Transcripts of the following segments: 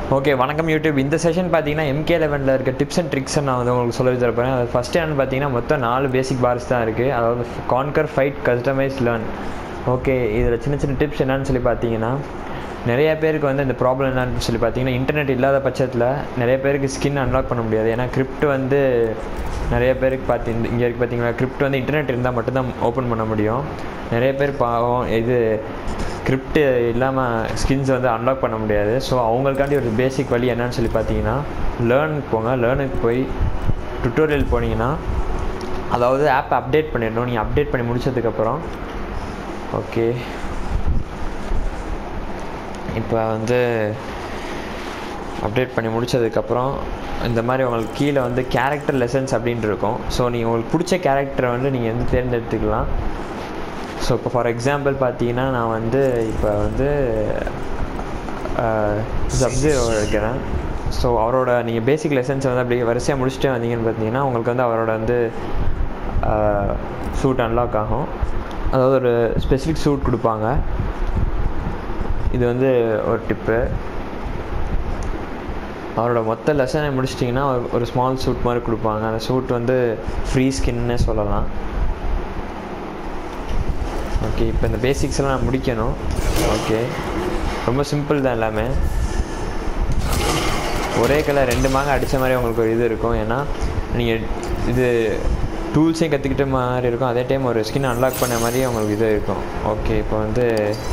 Okay, வணக்கம் YouTube. இந்த session பார்த்தீங்கன்னா MK11 இருக்க டிப்ஸ் அண்ட் ட்ரிக்ஸை நான் வந்து உங்களுக்கு சொல்லி தரப்போகிறேன். அது ஃபஸ்ட்டு என்னென்னு பார்த்தீங்கன்னா மொத்தம் 4 பேசிக் பார்ஸ் தான் இருக்குது. அதாவது conquer, fight, customize, learn. Okay, இதில் சின்ன சின்ன டிப்ஸ் என்னன்னு சொல்லி பார்த்தீங்கன்னா, நிறைய பேருக்கு வந்து இந்த ப்ராப்ளம் என்னன்னு சொல்லி பார்த்தீங்கன்னா, இன்டர்நெட் இல்லாத பட்சத்தில் நிறைய பேருக்கு ஸ்கின் அன்லாக் பண்ண முடியாது. ஏன்னா கிரிப்ட் வந்து நிறைய பேருக்கு இங்கே இருக்குது பார்த்தீங்களா, கிரிப்ட் வந்து இன்டர்நெட் இருந்தால் மட்டும்தான் ஓப்பன் பண்ண முடியும். நிறைய பேர் பாவம் இது கிரிப்ட் இல்லாமல் ஸ்கின்ஸ் வந்து அன்லாக் பண்ண முடியாது. ஸோ அவங்களுக்காண்டி ஒரு பேசிக் வழி என்னன்னு சொல்லி பார்த்தீங்கன்னா, லேர்னுக்கு போங்க. லேர்னுக்கு போய் டுட்டோரியல் போனீங்கன்னா, அதாவது ஆப்பை அப்டேட் பண்ணிடணும். நீங்கள் அப்டேட் பண்ணி முடிச்சதுக்கப்புறம் ஓகே, இப்போ வந்து அப்டேட் பண்ணி முடித்ததுக்கப்புறம் இந்த மாதிரி உங்களுக்கு கீழே வந்து கேரக்டர் லெசன்ஸ் அப்படின்ட்டு இருக்கும். ஸோ நீங்கள் உங்களுக்கு பிடிச்ச கேரக்டரை வந்து நீங்கள் வந்து தேர்ந்தெடுத்துக்கலாம். ஸோ இப்போ ஃபார் எக்ஸாம்பிள் பார்த்தீங்கன்னா, நான் வந்து இப்போ வந்து சப்ஜீரோ இருக்கிறேன். ஸோ அவரோட நீங்கள் பேசிக் லெசன்ஸ் வந்து அப்படியே வரிசையாக முடிச்சுட்டே வந்தீங்கன்னு பார்த்தீங்கன்னா, உங்களுக்கு வந்து அவரோட வந்து சூட் அன்லாக் ஆகும். அதாவது ஒரு ஸ்பெசிஃபிக் சூட் கொடுப்பாங்க. இது வந்து ஒரு டிப்பு. அவரோட மொத்த லெசனை முடிச்சிட்டிங்கன்னா ஒரு ஸ்மால் சூட் மாதிரி கொடுப்பாங்க. அந்த சூட் வந்து ஃப்ரீ ஸ்கின்னே சொல்லலாம். ஓகே, இப்போ இந்த பேசிக்ஸ் எல்லாம் நான் முடிக்கணும். ஓகே, ரொம்ப சிம்பிள் தான் எல்லாமே. ஒரே கலர் 2 மாங்க அடித்த மாதிரி உங்களுக்கு ஒரு இது இருக்கும். ஏன்னா நீங்கள் இது டூல்ஸையும் கற்றுக்கிட்ட மாதிரி இருக்கும், அதே டைம் ஒரு ஸ்கின் அன்லாக் பண்ண மாதிரியும் உங்களுக்கு இது இருக்கும். ஓகே, இப்போ வந்து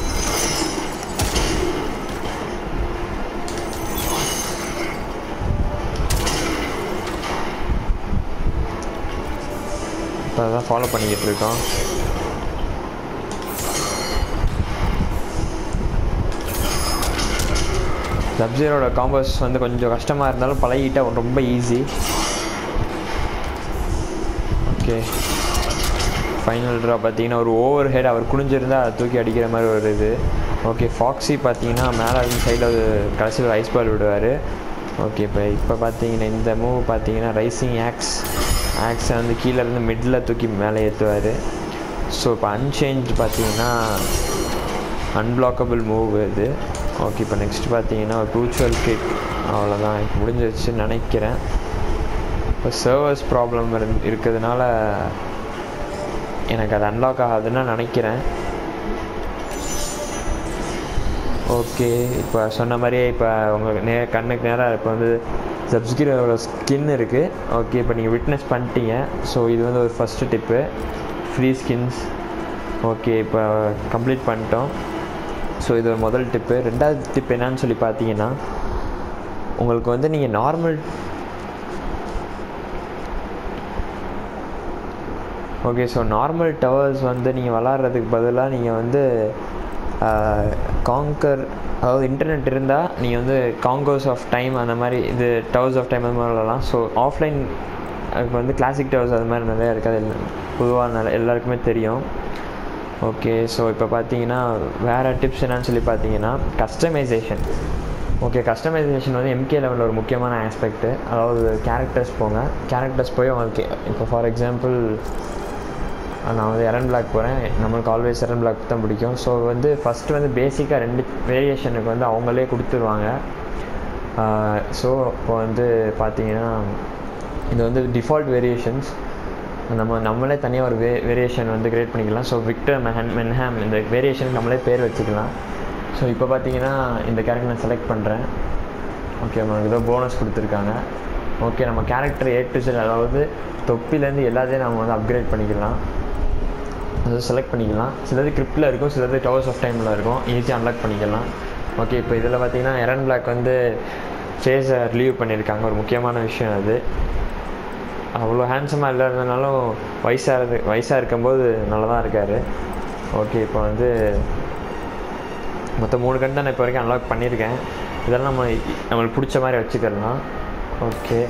இப்போ அதான் ஃபாலோ பண்ணிக்கிட்டு இருக்கோம். சப்ஜீரோட காம்போஸ் வந்து கொஞ்சம் கஷ்டமாக இருந்தாலும் பழகிட்டால் ரொம்ப ஈஸி. ஓகே, ஃபைனல் ட்ரா பார்த்தீங்கன்னா ஒரு ஓவர் ஹெட் அவர் குனிஞ்சிருந்தால் அதை தூக்கி அடிக்கிற மாதிரி ஒரு இது. ஓகே, ஃபாக்ஸி பார்த்தீங்கன்னா மேலே சைடில் கடைசியில் ஒரு ஐஸ் பால் விடுவார். ஓகே, இப்போ பார்த்தீங்கன்னா இந்த மூவ் பார்த்தீங்கன்னா ரைசிங் ஆக்ஸை வந்து கீழேருந்து மிடில் தூக்கி மேலே ஏற்றுவார். ஸோ இப்போ அன்சேஞ்ச் பார்த்தீங்கன்னா அன்பிளாக்கபிள் மூவ் இது. ஓகே, இப்போ நெக்ஸ்ட் பார்த்தீங்கன்னா ஒரு ப்ரூச்சுவல் கிக். அவ்வளோதான், இப்போ முடிஞ்சிருச்சுன்னு நினைக்கிறேன். இப்போ சர்வர்ஸ் ப்ராப்ளம் இருக்கிறதுனால எனக்கு அது அன்லாக் ஆகாதுன்னு நினைக்கிறேன். ஓகே, இப்போ சொன்ன மாதிரியே இப்போ உங்கள் கண்ணுக்கு நேராக இப்போ வந்து சப்ஸ்கிரைபரோட ஸ்கின் இருக்குது. ஓகே, இப்போ நீங்கள் விட்னஸ் பண்ணிட்டீங்க. ஸோ இது வந்து ஒரு first tip, free skins. Okay, இப்போ கம்ப்ளீட் பண்ணிட்டோம். ஸோ இது ஒரு முதல் டிப்பு. ரெண்டாவது டிப் என்னன்னு சொல்லி பார்த்தீங்கன்னா, உங்களுக்கு வந்து நீங்கள் normal okay so normal towers வந்து நீங்கள் விளாட்றதுக்கு பதிலாக நீங்கள் வந்து காங்கர், அதாவது இன்டர்நெட் இருந்தால் நீங்கள் வந்து காங்கோஸ் ஆஃப் டைம் அந்த மாதிரி இது டவர்ஸ் ஆஃப் டைம் அந்த மாதிரி விளாட்லாம். ஸோ ஆஃப்லைன் அதுக்கு வந்து கிளாசிக் டவர்ஸ் அது மாதிரி நிறையா இருக்குது. அது பொதுவாக எல்லாருக்குமே தெரியும். ஓகே, ஸோ இப்போ பார்த்தீங்கன்னா வேறு டிப்ஸ் என்னன்னு சொல்லி பார்த்தீங்கன்னா, கஸ்டமைசேஷன். ஓகே, கஸ்டமைசேஷன் வந்து MK11 ஒரு முக்கியமான ஆஸ்பெக்ட்டு. அதாவது கேரக்டர்ஸ் போங்க. கேரக்டர்ஸ் போய் உங்களுக்கு இப்போ ஃபார் எக்ஸாம்பிள் நான் வந்து எரன் பிளாக் போகிறேன். நம்மளுக்கு ஆல்வேஸ் எரன் பிளாக் தான் பிடிக்கும். ஸோ வந்து ஃபஸ்ட்டு வந்து பேசிக்காக 2 வேரியேஷனுக்கு வந்து அவங்களே கொடுத்துருவாங்க. ஸோ இப்போ வந்து பார்த்தீங்கன்னா இது வந்து டிஃபால்ட் வேரியேஷன்ஸ். நம்மளே தனியாக ஒரு வேரியேஷன் வந்து கிரியேட் பண்ணிக்கலாம். ஸோ விக்டர் மென்ஹாம் இந்த வேரியேஷனுக்கு நம்மளே பேர் வச்சுக்கலாம். ஸோ இப்போ பார்த்தீங்கன்னா இந்த கேரக்டர் நான் செலக்ட் பண்ணுறேன். ஓகே, நம்மளுக்கு ஏதோ போனஸ் கொடுத்துருக்காங்க. ஓகே, நம்ம கேரக்டர் A to Z, அதாவது தொப்பிலேருந்து எல்லாத்தையும் நம்ம வந்து அப்கிரேட் பண்ணிக்கலாம். அதாவது செலக்ட் பண்ணிக்கலாம். சிலது கிரிப்டில் இருக்கும், சிலது டவர்ஸ் ஆஃப் டைமில் இருக்கும். ஈஸியாக அன்லாக் பண்ணிக்கலாம். ஓகே, இப்போ இதில் பார்த்தீங்கன்னா எரன் பிளாக் வந்து ஃபேஸை ரிலீவ் பண்ணியிருக்காங்க. ஒரு முக்கியமான விஷயம் அது. அவ்வளோ ஹேண்ட்ஸமாக இல்லாததுனாலும் வயசாக இருக்கும்போது நல்லா தான் இருக்கார். ஓகே, இப்போ வந்து மொத்தம் 3 கன் தான் நான் இப்போ வரைக்கும் அன்லாக் பண்ணியிருக்கேன். இதெல்லாம் நம்மளுக்கு பிடிச்ச மாதிரி வச்சுக்கலாம். ஓகே,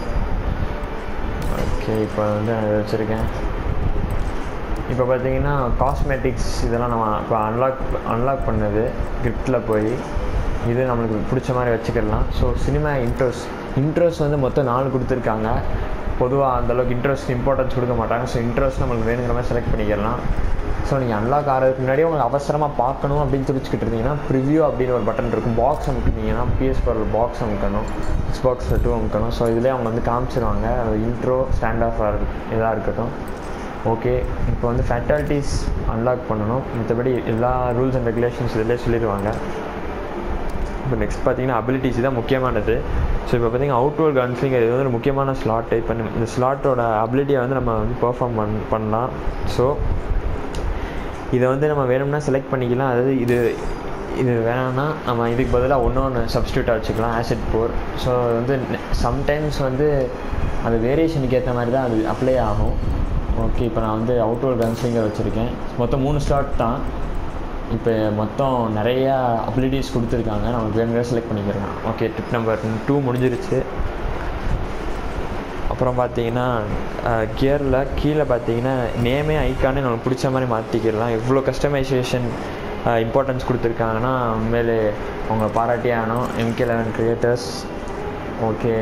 இப்போ வந்து நான் இதை வச்சுருக்கேன். இப்போ பார்த்தீங்கன்னா காஸ்மெட்டிக்ஸ் இதெல்லாம் நம்ம இப்போ அன்லாக் பண்ணது கிரிப்டில் போய் இது நம்மளுக்கு பிடிச்ச மாதிரி வச்சுக்கலாம். ஸோ சினிமா இன்ட்ரோஸ் வந்து மொத்தம் 4 கொடுத்துருக்காங்க. பொதுவாக அந்தளவுக்கு இன்ட்ரோஸ்க்கு இம்பார்ட்டன்ஸ் கொடுக்க மாட்டாங்க. ஸோ இன்ட்ரோஸ் நம்மளுக்கு வேணுங்கிற மாதிரி செலக்ட் பண்ணிக்கலாம். ஸோ நீங்கள் அன்லாக் ஆகிறதுக்கு முன்னாடியே உங்களுக்கு அவசரமாக பார்க்கணும் அப்படின்னு துடிச்சிக்கிட்டு இருந்தீங்கன்னா ப்ரிவ்யூ அப்படின்னு ஒரு பட்டன் இருக்கும். பாக்ஸ் அமுக்கிட்டீங்கன்னா PS4 பாக்ஸ் அமுக்கணும், Xbox 2 அமுக்கணும். ஸோ இதிலே அவங்க வந்து காமிச்சிருவாங்க இன்ட்ரோ, ஸ்டாண்ட் ஆஃப் இதாக இருக்கட்டும். ஓகே, இப்போ வந்து ஃபேட்டாலிட்டிஸ் அன்லாக் பண்ணணும். மற்றபடி எல்லா ரூல்ஸ் அண்ட் ரெகுலேஷன்ஸ் இதிலே சொல்லிடுவாங்க. இப்போ நெக்ஸ்ட் பார்த்தீங்கன்னா அபிலிட்டிஸ் தான் முக்கியமானது. ஸோ இப்போ பார்த்தீங்கன்னா அவுட்வேர்ட் கன்ஃபிகர் இது வந்து ஒரு முக்கியமான ஸ்லாட்டு. இப்போ இந்த ஸ்லாட்டோட அபிலிட்டியை வந்து நம்ம வந்து பெர்ஃபார்ம் பண்ணலாம். ஸோ இதை வந்து நம்ம வேணும்னா செலக்ட் பண்ணிக்கலாம். அதாவது இது வேணாம்னா நம்ம இதுக்கு பதிலாக ஒன்று சப்ஸ்டியூட்டாக வச்சுக்கலாம், ஆசிட் போர். ஸோ அது வந்து சம்டைம்ஸ் வந்து அது வேரியேஷனுக்கு ஏற்ற மாதிரி தான் அது அப்ளை ஆகும். ஓகே, இப்போ நான் வந்து அவுட்வேர்ட் கன்ஃபிகர் வச்சுருக்கேன். மொத்தம் 3 ஸ்லாட் தான். இப்போ மொத்தம் நிறையா அபிலிட்டிஸ் கொடுத்துருக்காங்க, நமக்கு வேணுங்கிற செலக்ட் பண்ணிக்கிறோம். ஓகே, டிப் நம்பர் 2 முடிஞ்சிருச்சு. அப்புறம் பார்த்தீங்கன்னா கியரில் கீழே பார்த்தீங்கன்னா நேமே ஐக்கானே நமக்கு பிடிச்ச மாதிரி மாற்றிக்கிடலாம். எவ்வளோ கஸ்டமைசேஷன் இம்பார்ட்டன்ஸ் கொடுத்துருக்காங்கன்னா உண்மையிலே அவங்க பாராட்டியே ஆகணும், MK11 கிரியேட்டர்ஸ். ஓகே,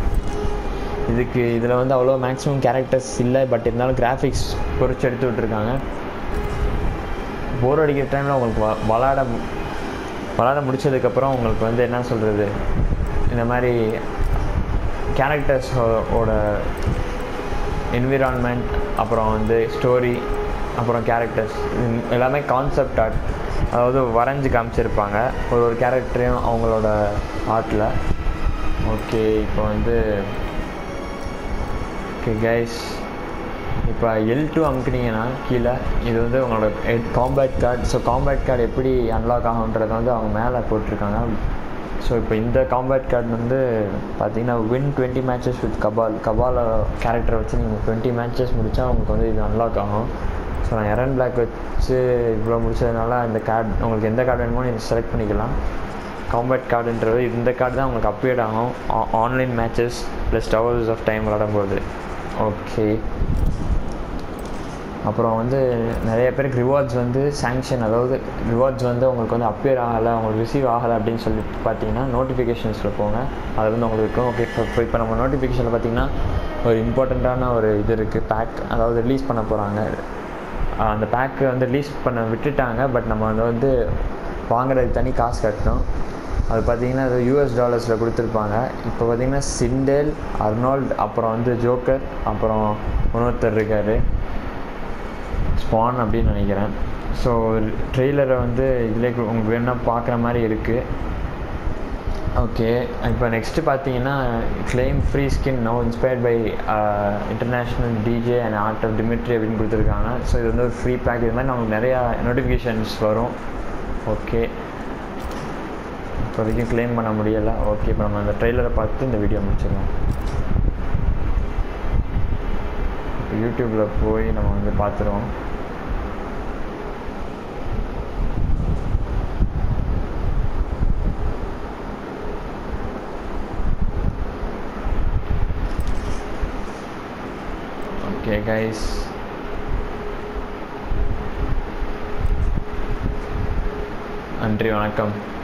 இதில் வந்து அவ்வளோ மேக்ஸிமம் கேரக்டர்ஸ் இல்லை, பட் இருந்தாலும் கிராஃபிக்ஸ் பொறிச்சு எடுத்து விட்ருக்காங்க. போர் அடிக்கிற டைமில் உங்களுக்கு விளாட முடிச்சதுக்கப்புறம் உங்களுக்கு வந்து என்ன சொல்கிறது, இந்த மாதிரி கேரக்டர்ஸோட என்விரான்மெண்ட், அப்புறம் வந்து ஸ்டோரி, அப்புறம் கேரக்டர்ஸ் எல்லாமே கான்செப்ட் ஆர்ட், அதாவது வரைஞ்சி காமிச்சிருப்பாங்க ஒரு கேரக்டரையும் அவங்களோட ஆர்ட்டில். ஓகே, இப்போ வந்து ஓகே கைஸ், இப்போ L2 அமுக்குனீங்கன்னா கீழே இது வந்து உங்களோட combat card. So combat card எப்படி அன்லாக் ஆகுன்றதை வந்து அவங்க மேலே போட்டிருக்காங்க. ஸோ இப்போ இந்த காம்பேட் கார்டு வந்து பார்த்தீங்கன்னா வின் 20 மேட்சஸ் வித் கபால் கேரக்டரை வச்சு நீங்கள் 20 மேட்சஸ் முடித்தா உங்களுக்கு வந்து இது அன்லாக் ஆகும். ஸோ நான் எரன் பிளாக் வச்சு இவ்வளோ முடிச்சதுனால இந்த கார்டு உங்களுக்கு எந்த கார்டு வேணுமோ நீங்கள் செலக்ட் பண்ணிக்கலாம். காம்பேட் கார்டுன்றது இந்த கார்டு தான் உங்களுக்கு அப்டேட் ஆகும் online matches plus towers of time விளாடும்போது. ஓகே, அப்புறம் வந்து நிறைய பேருக்கு ரிவார்ட்ஸ் வந்து சாங்ஷன், அதாவது ரிவார்ட்ஸ் வந்து உங்களுக்கு வந்து அப்பியர் ஆகலை, உங்களுக்கு ரிசீவ் ஆகலை அப்படின்னு சொல்லிட்டு பார்த்தீங்கன்னா நோட்டிஃபிகேஷன்ஸில் போங்க, அது வந்து உங்களுக்கு இருக்கும். ஓகே, இப்போ நம்ம நோட்டிஃபிகேஷனில் பார்த்தீங்கன்னா ஒரு இம்பார்ட்டண்ட்டான ஒரு இது இருக்குது, பேக், அதாவது ரிலீஸ் பண்ண போகிறாங்க. அந்த பேக்கு வந்து ரிலீஸ் பண்ண விட்டுட்டாங்க, பட் நம்ம அதை வந்து வாங்குறதுக்கு தனி காசு கட்டணும். அது பார்த்திங்கன்னா அது $US கொடுத்துருப்பாங்க. இப்போ பார்த்திங்கன்னா சிண்டேல், அர்னால்ட், அப்புறம் வந்து ஜோக்கர், அப்புறம் இன்னொருத்தர் இருக்கார் ஸ்பான் அப்படின்னு நினைக்கிறேன். ஸோ ட்ரெய்லரை வந்து இதிலே உங்களுக்கு வேணும்னா பார்க்குற மாதிரி இருக்குது. ஓகே, இப்போ நெக்ஸ்ட்டு பார்த்தீங்கன்னா claim free skin no inspired by international DJ and art of Dimitri அப்படின்னு கொடுத்துருக்காங்க. ஸோ இது வந்து ஒரு ஃப்ரீ பேக். இது மாதிரி நமக்கு நிறையா நோட்டிஃபிகேஷன்ஸ் வரும். ஓகே, இப்போதைக்கு கிளைம் பண்ண முடியலை. ஓகே, இப்போ நம்ம அந்த ட்ரெய்லரை பார்த்து இந்த வீடியோ முடிச்சிடலாம். யூடியூப்பில் போய் நம்ம வந்து பார்த்துருவோம். ஓகே கைஸ், நன்றி, வணக்கம்.